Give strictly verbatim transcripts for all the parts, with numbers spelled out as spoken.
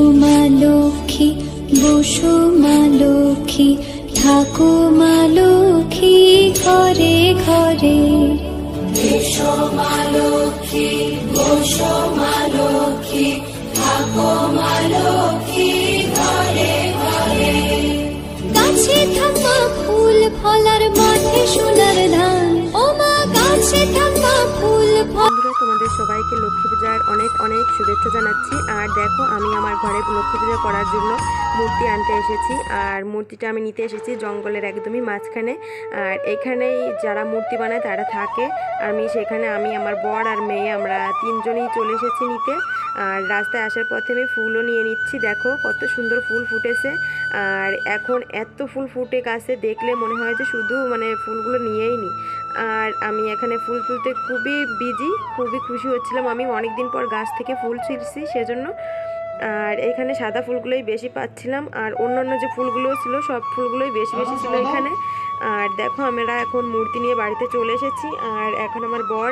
মা লক্ষ্মী বসো মা লক্ষ্মী থাকো মা লক্ষ্মী ঘরে ঘরে। এসো মা লক্ষ্মী বসো মা লক্ষ্মী থাকো মা লক্ষ্মী ঘরে ঘরে। গাছে থাকা ফুল ফলার মাঠে সোনার ধান ও মা গাছে থাকা ফুল ফল। তোমাদের সবাইকে লক্ষ্মী পূজার অনেক অনেক শুভেচ্ছা জানাচ্ছি। আর দেখো আমি আমার ঘরে লক্ষ্মী পূজা করার জন্য মূর্তি আনতে এসেছি। আর মূর্তিটা আমি নিতে এসেছি জঙ্গলের একদমই মাঝখানে। আর এখানেই যারা মূর্তি বানায় তারা থাকে। আমি সেখানে আমি আমার বর আর মেয়ে আমরা তিনজনেই চলে এসেছি নিতে। আর রাস্তায় আসার পথে আমি ফুলও নিয়ে নিচ্ছি। দেখো কত সুন্দর ফুল ফুটেছে। আর এখন এত ফুল ফুটে গাছে দেখলে মনে হয় যে শুধু মানে ফুলগুলো নিয়েই নিই। আর আমি এখানে ফুল তুলতে খুবই বিজি, খুবই খুশি হচ্ছিলাম। আমি অনেক দিন পর গাছ থেকে ফুল ছিঁড়ছি সেজন্য। আর এখানে সাদা ফুলগুলোই বেশি পাচ্ছিলাম। আর অন্যান্য যে ফুলগুলো ছিল সব ফুলগুলোই বেশি বেশি ছিল এখানে। আর দেখো আমরা এখন মূর্তি নিয়ে বাড়িতে চলে এসেছি। আর এখন আমার বর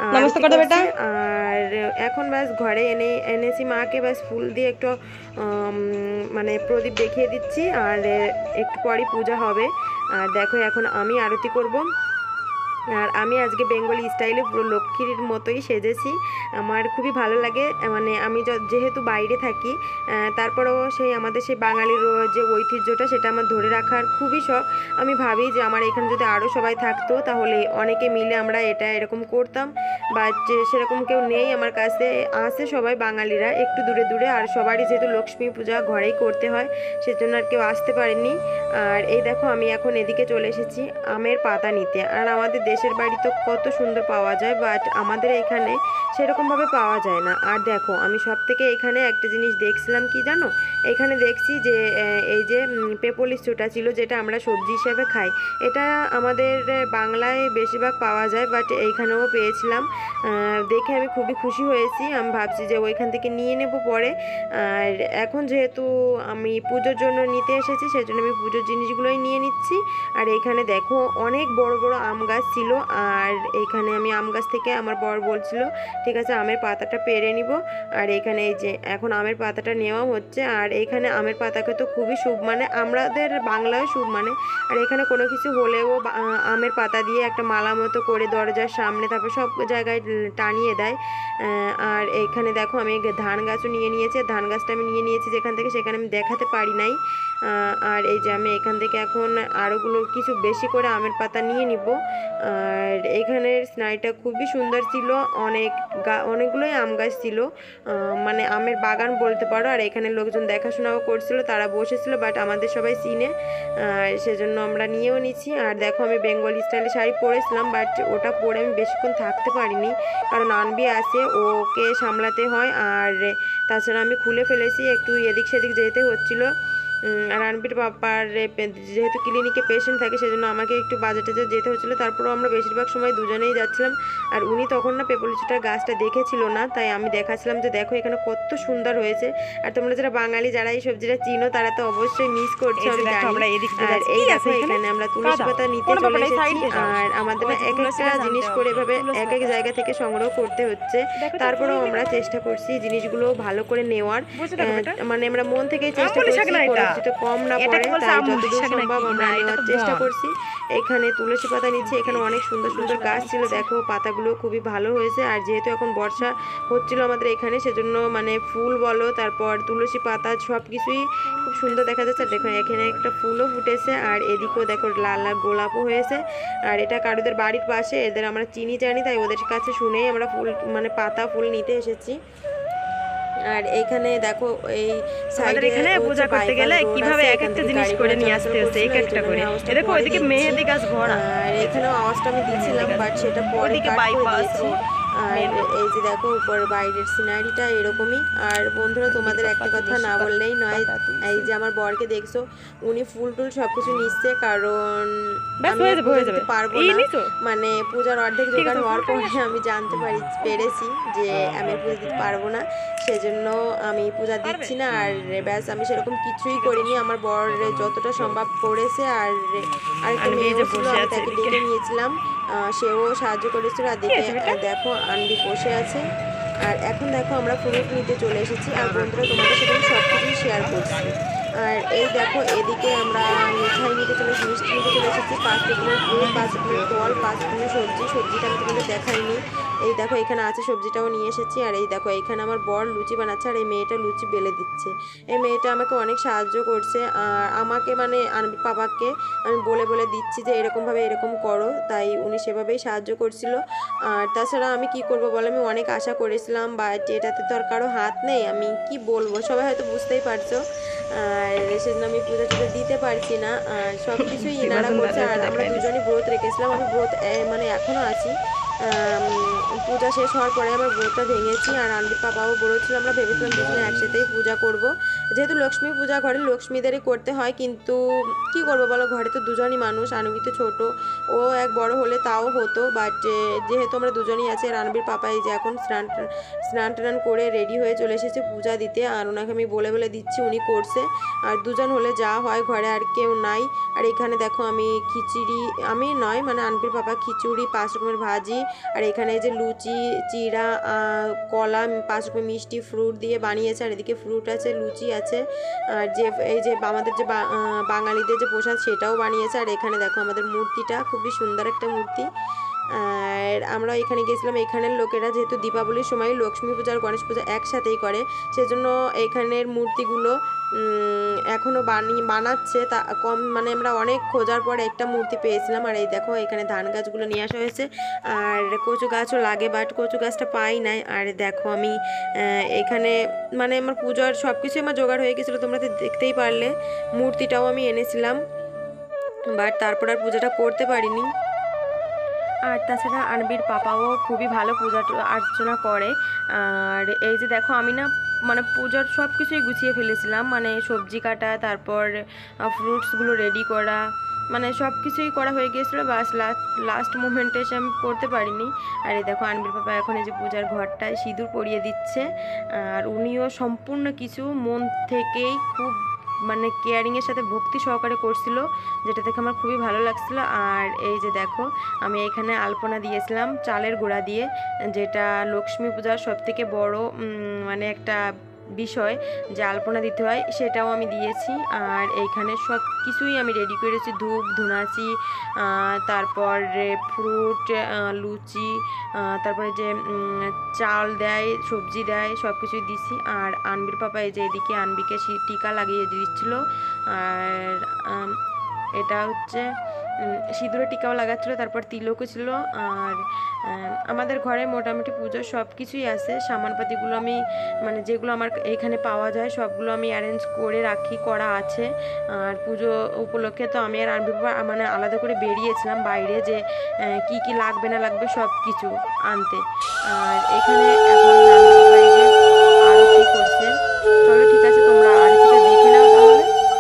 আর এখন ব্যাস ঘরে এনে এনেছি মাকে ব্যাস ফুল দিয়ে একটু মানে প্রদীপ দেখিয়ে দিচ্ছি। আর একটু পরই পূজা হবে। আর দেখো এখন আমি আরতি করব। আর আমি আজকে বেঙ্গলি স্টাইলে পুরো লক্ষ্মীর মতোই সেজেছি। আমার খুবই ভালো লাগে। মানে আমি যেহেতু বাইরে থাকি তারপরেও সেই আমাদের সেই বাঙালির যে ঐতিহ্যটা সেটা আমার ধরে রাখার খুবই শখ। আমি ভাবি যে আমার এখানে যদি আরও সবাই থাকতো তাহলে অনেকে মিলে আমরা এটা এরকম করতাম। বা যে সেরকম কেউ নেই আমার কাছে, আসে সবাই বাঙালিরা একটু দূরে দূরে। আর সবারই যেহেতু লক্ষ্মী পূজা ঘরেই করতে হয় সেজন্য আর কেউ আসতে পারেনি। আর এই দেখো আমি এখন এদিকে চলে এসেছি আমের পাতা নিতে। আর আমাদের দেশের বাড়ি তো কত সুন্দর পাওয়া যায়, বাট আমাদের এখানে সেরকমভাবে পাওয়া যায় না। আর দেখো আমি সব থেকে এখানে একটা জিনিস দেখছিলাম কি জানো, এখানে দেখছি যে এই যে পেপল লিচুটা ছিল যেটা আমরা সবজি হিসেবে খাই, এটা আমাদের বাংলায় বেশিরভাগ পাওয়া যায়, বাট এইখানেও পেয়েছিলাম। দেখে আমি খুবই খুশি হয়েছি। আমি ভাবছি যে ওইখান থেকে নিয়ে নেব পরে। আর এখন যেহেতু আমি পুজোর জন্য নিতে এসেছি সেজন্য আমি পুজোর জিনিসগুলোই নিয়ে নিচ্ছি। আর এইখানে দেখো অনেক বড় বড় আম গাছ ছিল। আর এইখানে আমি আম গাছ থেকে আমার বর বলছিল ঠিক আছে আমের পাতাটা পেরে নিব। আর এখানে এই যে এখন আমের পাতাটা নেওয়া হচ্ছে। আর এইখানে আমের পাতাকে তো খুবই শুভ মানে, আমাদের বাংলায় শুভ মানে। আর এখানে কোনো কিছু হলেও আমের পাতা দিয়ে একটা মালা মতো করে দরজার সামনে তারপর সব জায়গায় টানিয়ে দেয়। আর এইখানে দেখো আমি ধান গাছও নিয়ে নিয়েছি। ধান গাছটা আমি নিয়ে নিয়েছি যেখান থেকে, সেখানে আমি দেখাতে পারি নাই। আর এই যে আমি এখান থেকে এখন আরোগুলো কিছু বেশি করে আমের পাতা নিয়ে নিব। আর এখানের স্নাইটা খুবই সুন্দর ছিল। অনেক গা অনেকগুলোই আম গাছ ছিল, মানে আমের বাগান বলতে পারো। আর এখানে লোকজন দেখাশোনাও করছিল, তারা বসেছিল, বাট আমাদের সবাই চিনে সেজন্য আমরা নিয়েও নিচ্ছি। আর দেখো আমি বেঙ্গলি স্টাইলে শাড়ি পরেছিলাম, বাট ওটা পরে আমি বেশিক্ষণ থাকতে পারিনি কারণ আনবি আছে, ওকে সামলাতে হয়। আর তাছাড়া আমি খুলে ফেলেছি, একটু এদিক সেদিক যেতে হচ্ছিলো। আর আনবির বাবার যেহেতু ক্লিনিকে পেশেন্ট থাকে সেজন্য আমাকে একটু বাজারে যেতে হচ্ছিলো। তারপরেও আমরা বেশিরভাগ সময় দুজনেই যাচ্ছিলাম। আর উনি তখন না পেপল লিচুটার গাছটা দেখেছিল না, তাই আমি দেখাচ্ছিলাম যে দেখো এখানে কত সুন্দর হয়েছে। আর তোমরা যারা বাঙালি যারা এই সবজিটা চিনো তারা তো অবশ্যই মিস করছো আমি জানি। আর এই দেখো এখানে আমরা তুলসী পাতা নিতে চলে এসেছি। আর আমাদের না এক একটা জিনিস করে এভাবে এক এক জায়গা থেকে সংগ্রহ করতে হচ্ছে। তারপরেও আমরা চেষ্টা করছি জিনিসগুলো ভালো করে নেওয়ার, মানে আমরা মন থেকেই চেষ্টা করছি তো কম না পড়ে, তাই যতদূর সম্ভব আমরা নেওয়ার চেষ্টা করছি। এখানে তুলসী পাতা নিচ্ছে, এখানে অনেক সুন্দর সুন্দর গাছ ছিল, দেখো পাতাগুলো খুবই ভালো হয়েছে। আর যেহেতু এখন বর্ষা হচ্ছিল আমাদের এখানে সেজন্য মানে ফুল বলো তারপর তুলসী পাতা সব কিছুই খুব সুন্দর দেখা যাচ্ছে। দেখো এখানে একটা ফুলও ফুটেছে। আর এদিকেও দেখো লাল লাল গোলাপও হয়েছে। আর এটা কারুদের বাড়ির পাশে, এদের আমরা চিনি জানি, তাই ওদের কাছে শুনেই আমরা ফুল মানে পাতা ফুল নিতে এসেছি। আর এইখানে দেখো এই সাইডে এখানে পূজা করতে গেলে কিভাবে এক একটা জিনিস করে নিয়ে আসতে হচ্ছে এক একটা করে। দেখো ওইদিকে মেহেদি গাছ ভরা। আর এখানেও আওয়াজটা আমি দিচ্ছিলাম, বাট সেটা পরে কাট করে দিয়েছি। আর এই যে দেখো উপর বাইরের সিনারিটা এরকমই। আর বন্ধুরা তোমাদের একটা কথা না বললেই নয়, এই যে আমার বরকে দেখছো উনি ফুল টুল সবকিছু নিচ্ছে, কারণ আমি পারবো না, মানে পূজার অর্ধেক জোগাড় হওয়ার পরে আমি জানতে পারি পেরেছি যে আমি পূজা দিতে পারবো না, সেজন্য আমি পূজা দিচ্ছি না। আর ব্যাস আমি সেরকম কিছুই করিনি, আমার বর যতটা সম্ভব করেছে। আর আরেকটা মেয়েও ছিল, আমি তাকে ডেকে নিয়েছিলাম, সেও সাহায্য করেছিল। আর দেখে দেখো আনবি বসে আছে। আর এখন দেখো আমরা ফ্রুট নিতে চলে এসেছি। আর বন্ধুরা তোমাদের সাথে সব কিছুই শেয়ার করছি। আর এই দেখো এদিকে আমরা মিঠাই নিতে চলে মিষ্টি নিতে চলে এসেছি, পাঁচ রকমের ফ্রুট, পাঁচ রকমের ফল, পাঁচ রকমের সবজি। সবজিটা আমি তোমাদের দেখাইনি, এই দেখো এখানে আছে, সবজিটাও নিয়ে এসেছি। আর এই দেখো এখানে আমার বর লুচি বানাচ্ছে আর এই মেয়েটা লুচি বেলে দিচ্ছে। এই মেয়েটা আমাকে অনেক সাহায্য করছে, আর আমাকে মানে পাপাকে আমি বলে বলে দিচ্ছি যে এরকমভাবে এরকম করো, তাই উনি সেভাবেই সাহায্য করছিল। আর তাছাড়া আমি কি করব বলো, আমি অনেক আশা করেছিলাম, বাট এটাতে তো আর কারো হাত নেই, আমি কি বলবো, সবাই হয়তো বুঝতেই পারছো। আর সেজন্য আমি পূজা টুজা দিতে পারছি না, আর সব কিছুই ইনারা করছে। আর আমরা দুজনই ব্রত রেখেছিলাম, আমি ব্রত মানে এখনও আছি। পূজা শেষ হওয়ার পরে আমার ব্রতটা ভেঙেছি, আর আন্টির পাপাও বলেছিল, আমরা ভেবেছিলাম দুজনে একসাথেই পূজা করব, যেহেতু লক্ষ্মী পূজা ঘরে লক্ষ্মীদেরই করতে হয়। কিন্তু কি করব বলো, ঘরে তো দুজনই মানুষ, আনবি তো ছোটো, ও এক বড় হলে তাও হতো, বাট যেহেতু আমরা দুজনই আছি। আর আনবির পাপা এই যে এখন স্নান স্নান টান করে রেডি হয়ে চলে এসেছে পূজা দিতে, আর ওনাকে আমি বলে বলে দিচ্ছি, উনি করছে। আর দুজন হলে যা হয়, ঘরে আর কেউ নাই। আর এখানে দেখো আমি খিচুড়ি, আমি নয় মানে আনবির পাপা খিচুড়ি, পাঁচ রকমের ভাজি, আর এখানে যে লুচি, চিড়া, কলা, পাঁচ রকমের মিষ্টি, ফ্রুট দিয়ে বানিয়েছে। আর এদিকে ফ্রুট আছে, লুচি আছে, আর যে এই যে আমাদের যে বাঙালিদের যে প্রসাদ সেটাও বানিয়েছে। আর এখানে দেখো আমাদের মূর্তিটা খুবই সুন্দর একটা মূর্তি। আর আমরা এখানে গেছিলাম, এখানের লোকেরা যেহেতু দীপাবলির সময় লক্ষ্মী পূজা আর গণেশ পূজা একসাথেই করে, সেজন্য এখানের মূর্তিগুলো এখনও বানিয়ে বানাচ্ছে, তা কম মানে আমরা অনেক খোঁজার পর একটা মূর্তি পেয়েছিলাম। আর এই দেখো এখানে ধান গাছগুলো নিয়ে আসা হয়েছে, আর কচু গাছও লাগে, বাট কচু গাছটা পাই নাই। আর দেখো আমি এখানে মানে আমার পূজার সব কিছুই আমার জোগাড় হয়ে গেছিলো, তোমরা তো দেখতেই পারলে। মূর্তিটাও আমি এনেছিলাম, বাট তারপর আর পূজাটা করতে পারিনি। আর তাছাড়া আনবির পাপাও খুবই ভালো পূজা অর্চনা করে। আর এই যে দেখো আমি না মানে পূজার সব কিছুই গুছিয়ে ফেলেছিলাম, মানে সবজি কাটা, তারপর ফ্রুটসগুলো রেডি করা, মানে সব কিছুই করা হয়ে গিয়েছিলো, বাস লাস্ট লাস্ট মুমেন্টে এসে আমি করতে পারিনি। আর এই দেখো আনবির পাপা এখন এই যে পূজার ঘরটায় সিঁদুর পরিয়ে দিচ্ছে, আর উনিও সম্পূর্ণ কিছু মন থেকেই খুব মানে কেয়ারিংয়ের সাথে ভক্তি সহকারে করছিল, যেটা দেখে আমার খুবই ভালো লাগছিল। আর এই যে দেখো আমি এখানে আলপনা দিয়েছিলাম চালের গুঁড়া দিয়ে, যেটা লক্ষ্মী পূজার সবথেকে বড় মানে একটা বিষয় যে আলপনা দিতে হয়, সেটাও আমি দিয়েছি। আর এইখানে সব কিছুই আমি রেডি করেছি, ধূপ ধুনাচি, তারপর ফ্রুট, লুচি, তারপরে যে চাল দেয়, সবজি দেয়, সব কিছুই দিছি। আর আনবির পাপা এই যে এদিকে আনবিকে টিকা লাগিয়ে দিচ্ছিল, আর এটা হচ্ছে সিঁদুরে টিকাও লাগাচ্ছিলো, তারপর তিলকও ছিল। আর আমাদের ঘরে মোটামুটি পুজোর সব কিছুই আছে, সামানপাতিগুলো আমি মানে যেগুলো আমার এইখানে পাওয়া যায় সবগুলো আমি অ্যারেঞ্জ করে রাখি, করা আছে। আর পুজো উপলক্ষে তো আমি আর আনবি বাবা মানে আলাদা করে বেরিয়েছিলাম বাইরে, যে কি কি লাগবে না লাগবে সব কিছু আনতে। আর এখানে এখন আরতি করছে, চলো ঠিক আছে তোমরা আরতিটা দেখে নাও তাহলে।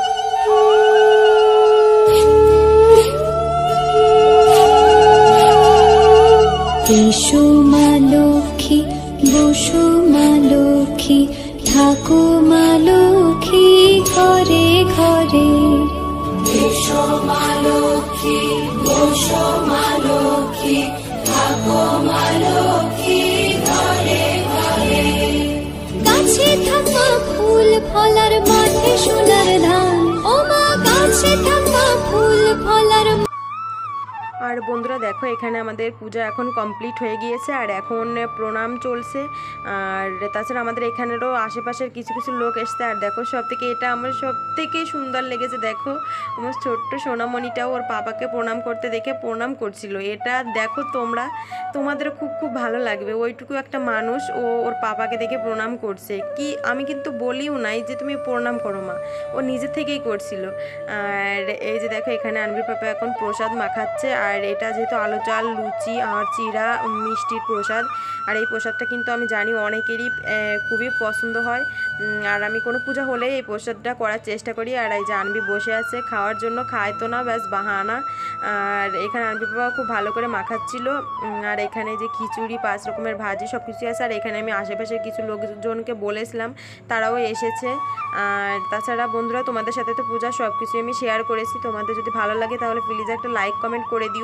এসো মা লক্ষ্মী, বসো মা লক্ষ্মী, থাকো মা লক্ষ্মী ঘরে ঘরে। এসো মা লক্ষ্মী, বসো মা লক্ষ্মী, থাকো মা লক্ষ্মী ঘরে ঘরে। গাছে থাকা ফুল ফলার মাঠে সোনার ধান, ও মা গাছে থাকা ফুল ফলার। আর বন্ধুরা দেখো এখানে আমাদের পূজা এখন কমপ্লিট হয়ে গিয়েছে, আর এখন প্রণাম চলছে। আর তাছাড়া আমাদের এখানেরও আশেপাশের কিছু কিছু লোক এসছে। আর দেখো সব থেকে এটা আমার সব থেকে সুন্দর লেগেছে, দেখো আমার ছোট্ট সোনামণিটাও ওর পাপাকে প্রণাম করতে দেখে প্রণাম করছিল। এটা দেখো তোমরা, তোমাদের খুব খুব ভালো লাগবে, ওইটুকু একটা মানুষ ও ওর পাপাকে দেখে প্রণাম করছে। কি আমি কিন্তু বলিও নাই যে তুমি প্রণাম করো মা, ও নিজে থেকেই করছিল। আর এই যে দেখো এখানে আনবির পাপা এখন প্রসাদ মাখাচ্ছে, আর এটা যেহেতু আলু চাল, লুচি আর চিড়া মিষ্টির প্রসাদ। আর এই প্রসাদটা কিন্তু আমি জানি অনেকেরই খুবই পছন্দ হয়, আর আমি কোনো পূজা হলেই এই প্রসাদটা করার চেষ্টা করি। আর এই যে আনবি বসে আছে খাওয়ার জন্য, খায় তো না, ব্যাস বাহানা। আর এখানে আনবি বাবা খুব ভালো করে মাখাচ্ছিল। আর এখানে যে খিচুড়ি, পাঁচ রকমের ভাজি সব কিছু আছে। আর এখানে আমি আশেপাশের কিছু লোকজনকে বলেছিলাম, তারাও এসেছে। আর তাছাড়া বন্ধুরা তোমাদের সাথে তো পূজা সব কিছু আমি শেয়ার করেছি, তোমাদের যদি ভালো লাগে তাহলে প্লিজ একটা লাইক কমেন্ট করে দিও।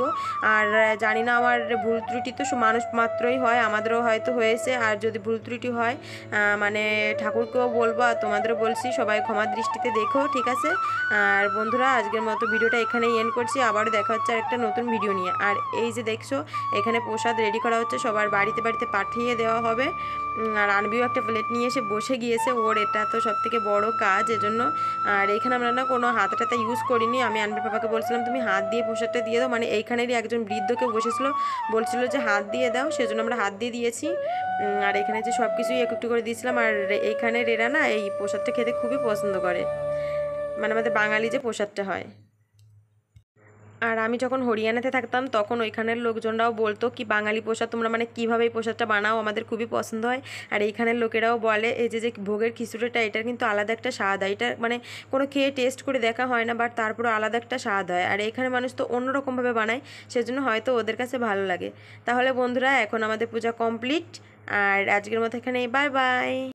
দিও। আর জানি না আমার ভুল ত্রুটি তো মানুষ মাত্রই হয়, আমাদেরও হয়তো হয়েছে। আর যদি ভুল ত্রুটি হয় মানে ঠাকুরকেও বলবো আর তোমাদেরও বলছি, সবাই ক্ষমার দৃষ্টিতে দেখো, ঠিক আছে। আর বন্ধুরা আজকের মতো ভিডিওটা এখানেই এন্ড করছি, আবারও দেখা হচ্ছে আর একটা নতুন ভিডিও নিয়ে। আর এই যে দেখছো এখানে প্রসাদ রেডি করা হচ্ছে, সবার বাড়িতে বাড়িতে পাঠিয়ে দেওয়া হবে। আর আনবিও একটা প্লেট নিয়ে এসে বসে গিয়েছে, ওর এটা তো সব থেকে বড়ো কাজ এজন্য। আর এইখানে আমরা না কোনো হাত টাতা ইউজ করিনি, আমি আনবির পাপাকে বলছিলাম তুমি হাত দিয়ে প্রসাদটা দিয়ে দাও, মানে এইখানেরই একজন বৃদ্ধকে বসেছিল, বলছিল যে হাত দিয়ে দাও, সেজন্য আমরা হাত দিয়ে দিয়েছি। আর এখানে যে সব কিছুই একটু একটু করে দিয়েছিলাম। আর এইখানের এরা না এই প্রসাদটা খেতে খুবই পছন্দ করে, মানে আমাদের বাঙালি যে প্রসাদটা হয়। আর আমি যখন হরিয়ানাতে থাকতাম তখন ওইখানের লোকজনরাও বলতো কি বাঙালি প্রসাদ তোমরা মানে কীভাবে এই প্রসাদটা বানাও, আমাদের খুবই পছন্দ হয়। আর এইখানের লোকেরাও বলে এই যে যে ভোগের খিচুড়িটা এটার কিন্তু আলাদা একটা স্বাদ হয়, এটা মানে কোনো খেয়ে টেস্ট করে দেখা হয় না, বাট তারপরে আলাদা একটা স্বাদ হয়। আর এখানে মানুষ তো অন্যরকমভাবে বানায়, সেজন্য হয়তো ওদের কাছে ভালো লাগে। তাহলে বন্ধুরা এখন আমাদের পূজা কমপ্লিট, আর আজকের মতো এখানেই বাই বাই।